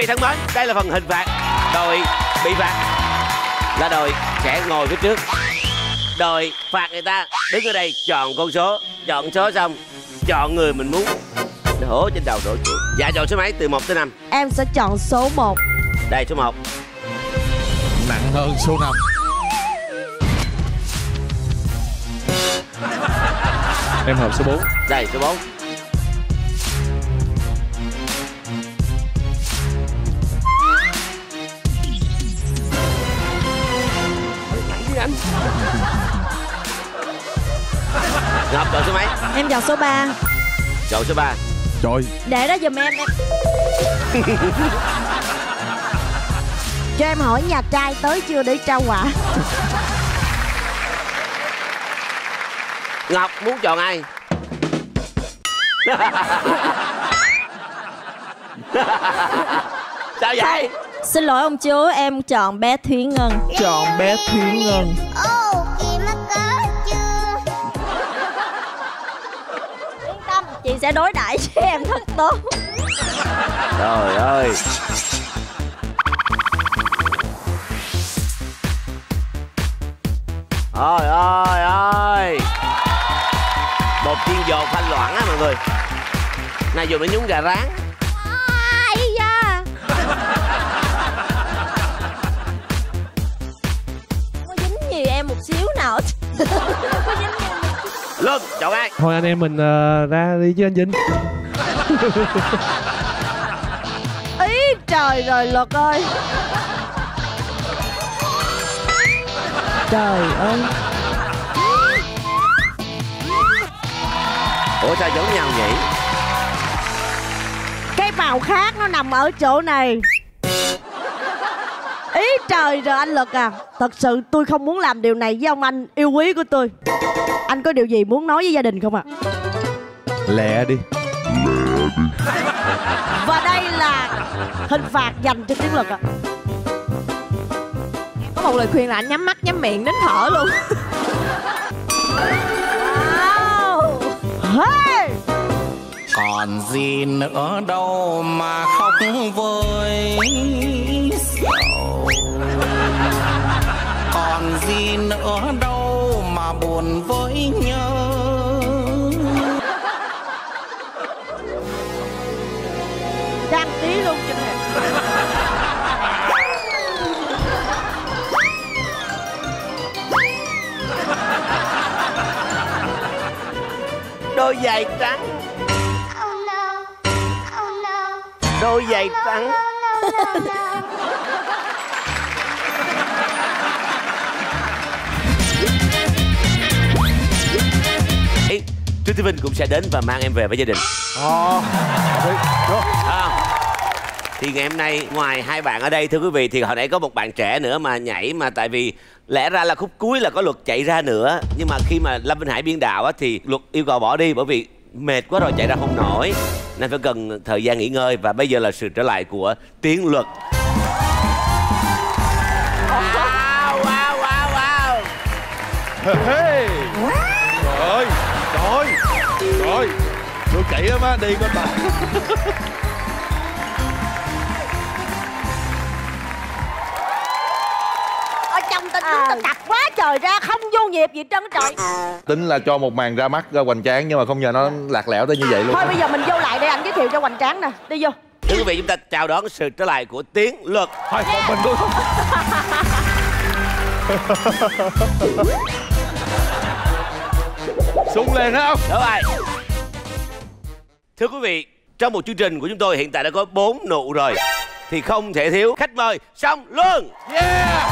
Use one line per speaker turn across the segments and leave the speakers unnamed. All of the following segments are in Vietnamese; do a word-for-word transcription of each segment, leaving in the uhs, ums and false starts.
vị thân mến, đây là phần hình phạt. Đội bị phạt là đội sẽ ngồi phía trước. Đội phạt người ta đứng ở đây chọn con số, chọn số xong chọn người mình muốn hổ trên đầu đổ chuột. Dạ chọn số mấy từ một tới năm?
Em sẽ chọn số một.
Đây số một.
Nặng hơn số năm. Em hợp số bốn.
Đây số bốn. Anh Ngọc chọn số mấy?
Em chọn số ba.
Chọn số ba.
Trời.
Để đó giùm em em. Cho em hỏi nhà trai tới chưa để trao quà.
Ngọc muốn chọn ai? Sao vậy?
Xin lỗi ông chú, em chọn bé Thúy Ngân.
Chọn bé Thúy Ngân.
Yên tâm, chị sẽ đối đãi với em thật tốt.
Trời ơi. Ôi ôi ôi. Một chiên giò phanh loãng á mọi người. Này dùng để nhúng gà rán.
Ai da. Có dính gì em một xíu nào. Có dính gì em.
Luân, chọn ai?
Thôi anh em mình uh, ra đi chứ anh Vinh.
Ý trời rồi Luật ơi. Trời ơi.
Ủa sao giống nhau nhỉ?
Cái màu khác nó nằm ở chỗ này. Ý trời rồi anh Lực à. Thật sự tôi không muốn làm điều này với ông anh yêu quý của tôi. Anh có điều gì muốn nói với gia đình không ạ? À?
Lẹ đi.
Và đây là hình phạt dành cho Tiến Lực ạ. À. Có một lời khuyên là anh nhắm mắt nhắm miệng đến thở luôn. Wow. Hey.
Còn gì nữa đâu mà khóc với sầu. Còn gì nữa đâu mà buồn với nhớ.
Trang tí luôn cho nè.
Đôi giày trắng. Đôi giày trắng. Ê, Trương Thị Vinh cũng sẽ đến và mang em về với gia đình.
Ồ.
À, thì ngày hôm nay ngoài hai bạn ở đây thưa quý vị thì hồi nãy có một bạn trẻ nữa mà nhảy mà tại vì lẽ ra là khúc cuối là có Luật chạy ra nữa nhưng mà khi mà Lâm Vinh Hải biên đạo á thì Luật yêu cầu bỏ đi bởi vì mệt quá rồi chạy ra không nổi nên phải cần thời gian nghỉ ngơi và bây giờ là sự trở lại của Tiến Luật. Wow wow wow wow.
Hey. Trời trời trời. Tôi chạy lắm á, đi con bà.
Ở trong tên chúng ta tập quá trời ra không vô nhịp gì trơn trời.
Tính là cho một màn ra mắt hoành tráng nhưng mà không ngờ nó lạc lẽo tới như vậy luôn.
Thôi bây giờ mình vô lại để anh giới thiệu cho hoành tráng nè. Đi vô.
Thưa quý vị chúng ta chào đón sự trở lại của Tiến Luật.
Thôi còn mình luôn. Sung lên hả không?
Đúng rồi. Thưa quý vị, trong một chương trình của chúng tôi hiện tại đã có bốn nụ rồi thì không thể thiếu khách mời Song Luân.
Yeah.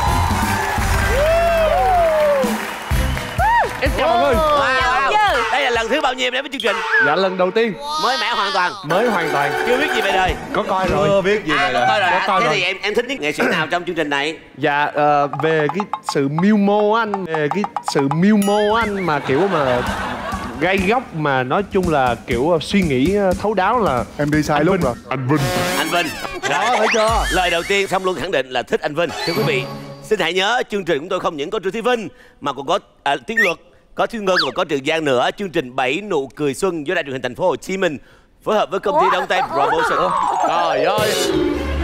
Em chào mọi người.
Wow, wow. Đây là lần thứ bao nhiêu em đến với chương trình?
Dạ lần đầu tiên.
Mới mẻ hoàn toàn.
Mới hoàn toàn.
Chưa biết gì về đời.
Có coi rồi. Chưa biết gì
à,
về đời.
Có coi rồi.
Có
À?
coi
Thế
rồi.
thì em em thích nhất nghệ sĩ nào trong chương trình này?
Dạ uh, về cái sự mưu mô anh, về cái sự mưu mô anh mà kiểu mà gai góc mà nói chung là kiểu suy nghĩ thấu đáo là
em đi sai lúc rồi.
Anh Vinh.
Anh Vinh.
Đó thấy chưa?
Lời đầu tiên Song Luân khẳng định là thích anh Vinh. Thưa quý vị, xin hãy nhớ chương trình của tôi không những có Trương Thị Vinh mà còn có à, Tiến Luật, có Thúy Ngân và có Trường Giang nữa. Chương trình bảy nụ cười xuân do Đài Truyền hình Thành phố Hồ Chí Minh phối hợp với công ty Đông Tây Promotion.
Trời ơi.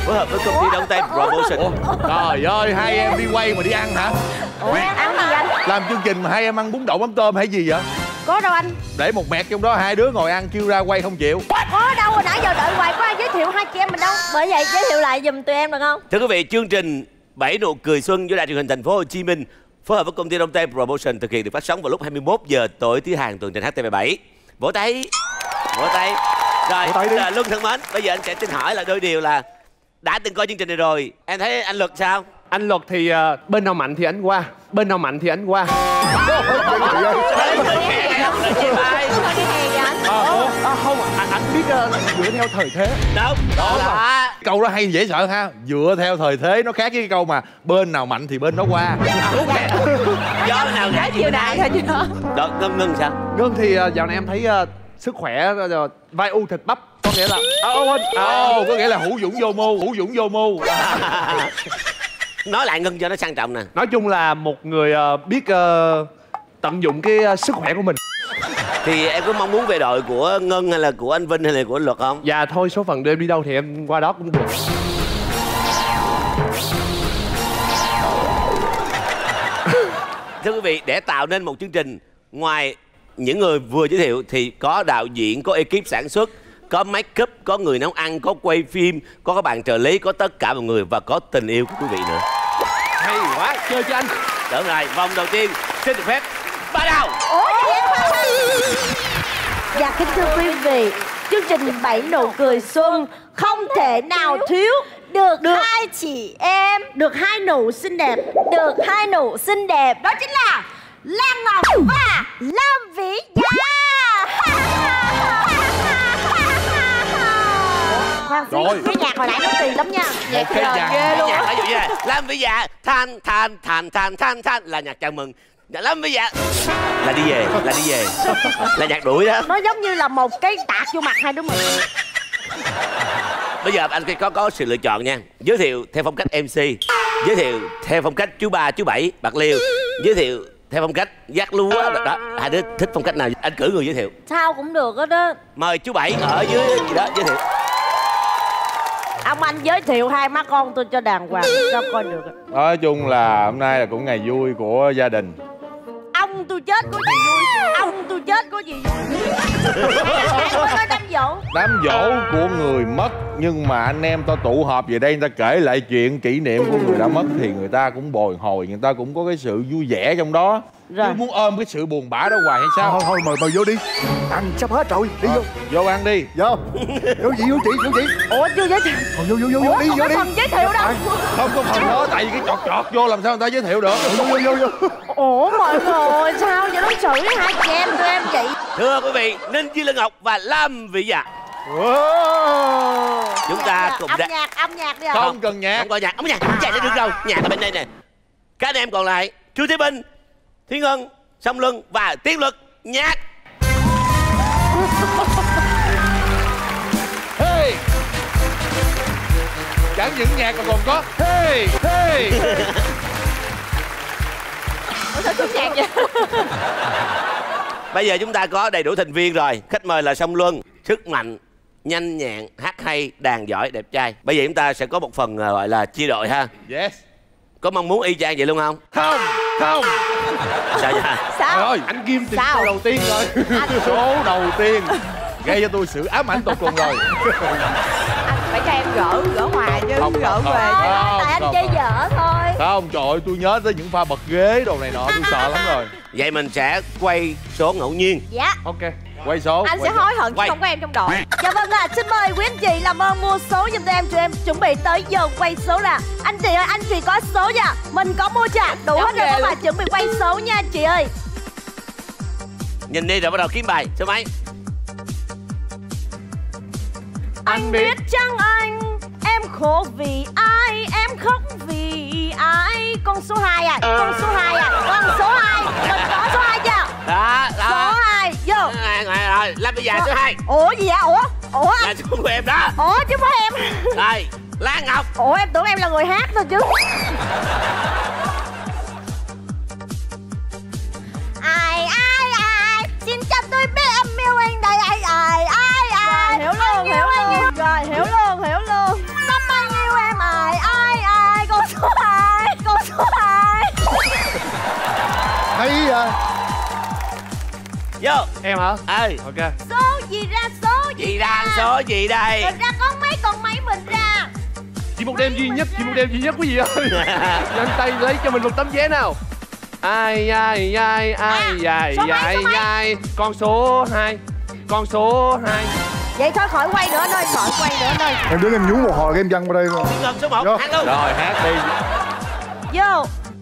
phối hợp với công ty Đông Tây Promotion.
Trời ơi, hai em đi quay mà đi ăn hả?
Ủa, ăn gì anh?
Làm chương trình mà hai em ăn bún đậu mắm tôm hay gì vậy?
Có đâu anh.
Để một mẹt trong đó, hai đứa ngồi ăn kêu ra quay không chịu.
Có đâu, hồi nãy giờ đợi hoài có ai giới thiệu hai chị em mình đâu. Bởi vậy giới thiệu lại giùm tụi em được không?
Thưa quý vị, chương trình Bảy Nụ Cười Xuân do Đài Truyền hình Thành phố Hồ Chí Minh phối hợp với công ty Đông Tây Promotion thực hiện được phát sóng vào lúc hai mươi mốt giờ tối thứ Hàng tuần trên H T V bảy. Vỗ tay, vỗ tay. Rồi, là Luân thân mến, bây giờ anh sẽ xin hỏi là đôi điều là đã từng coi chương trình này rồi, em thấy anh Luật sao?
Anh Luật thì uh, bên nào mạnh thì anh qua, bên nào mạnh thì anh qua. À, không, anh, anh biết uh, dựa theo thời thế.
Đúng, đó là
Câu đó hay dễ sợ ha. Dựa theo thời thế nó khác với cái câu mà bên nào mạnh thì bên đó qua.
gió nào ngã chiều đại thôi chứ. Đó, Ngân Ngân sao?
Ngân thì uh, dạo này em thấy uh, sức khỏe, uh, vai u thịt bắp. Có nghĩa là
Ồ, oh, oh, có nghĩa là hữu dũng vô mưu, hữu dũng vô mưu.
Nói lại Ngân cho nó sang trọng nè.
Nói chung là một người uh, biết uh, tận dụng cái uh, sức khỏe của mình.
Thì em có mong muốn về đội của Ngân hay là của anh Vinh hay là của Luật không?
Dạ thôi, số phận đưa em đi đâu thì em qua đó cũng được.
Thưa quý vị, để tạo nên một chương trình, ngoài những người vừa giới thiệu thì có đạo diễn, có ekip sản xuất, có make up, có người nấu ăn, có quay phim, có các bạn trợ lý, có tất cả mọi người và có tình yêu của quý vị nữa.
Hay quá, chơi cho anh.
Đúng rồi, vòng đầu tiên xin được phép bắt đầu.
Dạ kính thưa quý vị, chương trình Bảy Nụ Cười Xuân không thể nào thiếu được, được hai chị em, được hai nụ xinh đẹp, được hai nụ xinh đẹp, đó chính là Lan Ngọc và Lâm Vĩ Dạ. Khoan xíu, cái nhạc hồi nãy nó kỳ lắm nha. Nhạc
cái nhạc
ghê luôn.
Nhạc phải dụ như này, Lâm Vĩ Dạ than than than than than than là nhạc chào mừng. Lâm Vĩ Dạ là đi về, là đi về, là nhạc đuổi đó.
Nó giống như là một cái tạt vô mặt hai đứa mình.
Bây giờ anh có có sự lựa chọn nha. Giới thiệu theo phong cách em xê, giới thiệu theo phong cách chú Ba, chú Bảy, Bạc Liêu, giới thiệu theo phong cách giác lúa. Đó, đó. Hai đứa thích phong cách nào? Anh cử người giới thiệu.
Sao cũng được hết đó.
Mời chú Bảy ở dưới gì đó giới thiệu.
Ông anh giới thiệu hai má con tôi cho đàng hoàng, sao coi được.
Nói chung là hôm nay là cũng ngày vui của gia đình.
Ông tôi chết có gì vui, ông tôi chết có gì vui. Em có nói đám dỗ.
Đám dỗ của người mất, nhưng mà anh em ta tụ họp về đây, người ta kể lại chuyện kỷ niệm của người đã mất thì người ta cũng bồi hồi, người ta cũng có cái sự vui vẻ trong đó. Rồi. Chứ muốn ôm cái sự buồn bã đó hoài hay sao?
Thôi thôi, mời mời vô đi. Ăn sắp hết rồi, đi vô.
Vô ăn đi.
Vô. Vô chị, vô chị, vô chị.
Ủa chưa giới thiệu.
Thôi vô vô vô, vô đi, vô đi.
Phần giới thiệu đâu.
Không có phần đó, tại vì cái chọt chọt vô làm sao người ta giới thiệu được.
Vô vô vô vô.
Ủa mọi người sao vậy, đối xử với hai chị em tụi em vậy?
Thưa quý vị, Ninh Chi Lân Ngọc và Lâm Vĩ Dạ.
Wow.
Chúng ta cùng
âm
đã...
nhạc, âm nhạc đi ạ.
Không cần nhạc.
Không có nhạc, không có nhạc, nhạc sẽ được đâu. Nhạc ở bên đây nè. Các anh em còn lại, Trương Thế Bình, Thiên Ngân, Song Luân và Tiến Luật. Nhạc.
Hey. Chẳng những nhạc mà còn có hey hey.
Ủa sao xuống nhạc vậy?
Bây giờ chúng ta có đầy đủ thành viên rồi. Khách mời là Song Luân, sức mạnh, nhanh nhẹn, hát hay, đàn giỏi, đẹp trai. Bây giờ chúng ta sẽ có một phần gọi là chia đội ha.
Yes.
Có mong muốn y chang vậy luôn không?
Không, không.
Sao vậy?
Sao?
Rồi,
Anh Kim thì
Sao?
số đầu tiên rồi.
số đầu tiên gây cho tôi sự ám ảnh tột cùng rồi.
Anh phải cho em gỡ, gỡ hòa chứ,
Không,
gỡ
không,
về.
không.
Nói tại anh
không,
chơi
không.
dở thôi.
Không, trời ơi, tôi nhớ tới những pha bật ghế đồ này nọ, tôi sợ lắm rồi.
Vậy mình sẽ quay số ngẫu nhiên.
Dạ.
Ok.
Quay số.
Anh
quay
sẽ
số.
hối hận chứ
Quay.
không có em trong đội.
Dạ vâng ạ, xin mời quý anh chị làm ơn mua số giùm tụi em. Tụi em chuẩn bị tới giờ quay số là anh chị ơi, anh chị có số nha. Mình có mua chưa? Đủ hết rồi các bạn, chuẩn bị quay số nha anh chị ơi.
Nhìn đi rồi bắt đầu kiếm bài. Số mấy?
Anh biết chăng anh, em khổ vì ai, em khóc vì ai. Con số hai à, con số hai à, con số hai. Mình có số hai chưa?
Đó,
Số
đó.
hai, vô.
À, rồi, rồi, Lâm Vĩ Dạ số hai.
Ủa gì vậy? Ủa? Ủa
Là
anh?
số của em đó.
Ủa chứ phải em.
Rồi, Lan Ngọc.
Ủa em tưởng em là người hát thôi chứ. Ai ai ai, xin cho tôi biết em yêu anh đây. Ai ai ai ai. Hiểu luôn, hiểu luôn. Rồi hiểu luôn, hiểu luôn. Năm anh yêu
hay à.
Vô.
Em hả?
Ừ.
Ok.
Số gì ra số gì,
Gì ra số gì đây?
Mình ra con mấy con mấy mình ra.
Chỉ một đêm duy nhất, chỉ một đêm duy nhất quý vị ơi. Nhanh tay lấy cho mình một tấm vé nào. Ai ai ai ai ai ai ai. Con số hai. Con số hai.
Vậy thôi khỏi quay nữa nơi, khỏi quay nữa nơi.
Em đứng em nhú một hồi em văng qua đây luôn.
Gần số một,
Vô.
hát luôn.
Rồi hát đi.
Vô.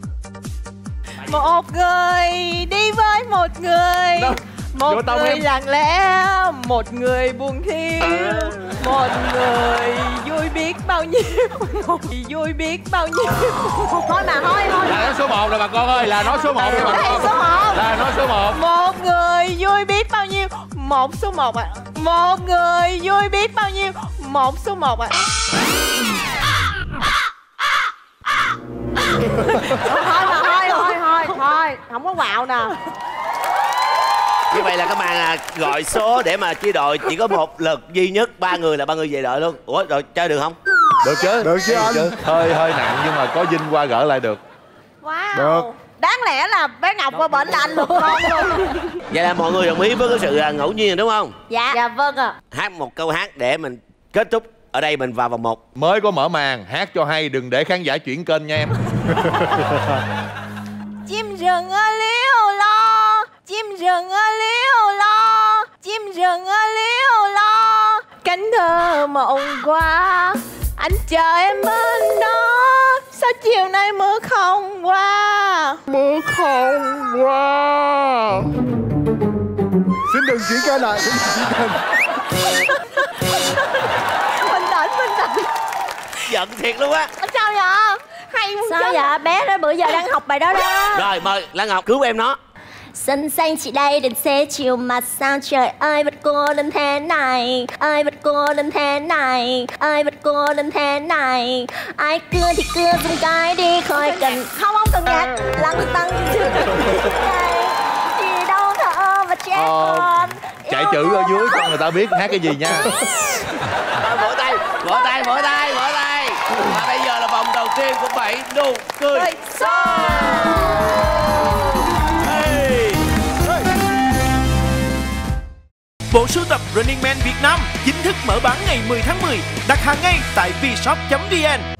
Một người đi với một người.
Đâu?
Một
Vô tông
người
em.
lặng lẽ, một người buồn thiêu. Một người vui biết bao nhiêu, một người vui biết bao nhiêu.
Thôi mà thôi thôi.
Là nói số một rồi bà con ơi, là nói số một rồi bà
Đây
con.
số một.
Là nói số một.
Một người vui biết bao nhiêu. Một số một ạ. Một người vui biết bao nhiêu. Một số một ạ.
Thôi mà thôi thôi thôi thôi. Không có quạo nè.
Như vậy là các bạn à, gọi số để mà chia đội chỉ có một lượt duy nhất, ba người là ba người về đội luôn. Ủa rồi chơi được không?
Được chứ?
Được chứ anh?
Hơi hơi nặng nhưng mà có dinh qua gỡ lại được.
Wow.
Được.
Đáng lẽ là bé Ngọc qua bển là anh lượt con luôn.
Vậy là mọi người đồng ý với cái sự à, ngẫu nhiên đúng không?
Dạ. Dạ vâng ạ.
Hát một câu hát để mình kết thúc ở đây, mình vào vòng một.
Mới có mở màn, hát cho hay, đừng để khán giả chuyển kênh nha em.
Chim rừng ở liễu lo, chim rừng ở liễu lo, chim rừng ở liễu lo. Cánh thơ mộng qua, anh chờ em bên đó. Sao chiều nay mưa không qua?
Mưa không qua.
Xin đừng chuyển kênh lại, xin đừng chuyển kênh.
Bình tĩnh, bình tĩnh.
Giận thiệt luôn á.
Sao vậy? Hay
Sao vậy? Bé đó bữa giờ đang học bài đó đó.
Rồi mời Lan Ngọc cứu em nó.
Sân xanh chị đây đến xế chiều mà sao trời ơi vẫn cô đơn thế này. Ơi vẫn cô đơn thế này. Ơi vẫn cô đơn thế này. Ai cưa thì cưa dùng cái đi khỏi cần. Không không cần nhạc. Lăng tăng trước đây. Thì đâu thở và trẻ
Ờ,
con.
Chạy chữ ở dưới cho người ta biết hát cái gì nha.
Rồi, vỗ tay, vỗ tay, vỗ tay, vỗ tay. Và bây giờ là vòng đầu tiên của bảy nụ cười show. Hey.
Bộ sưu tập Running Man Việt Nam chính thức mở bán ngày mười tháng mười. Đặt hàng ngay tại vshop chấm vn.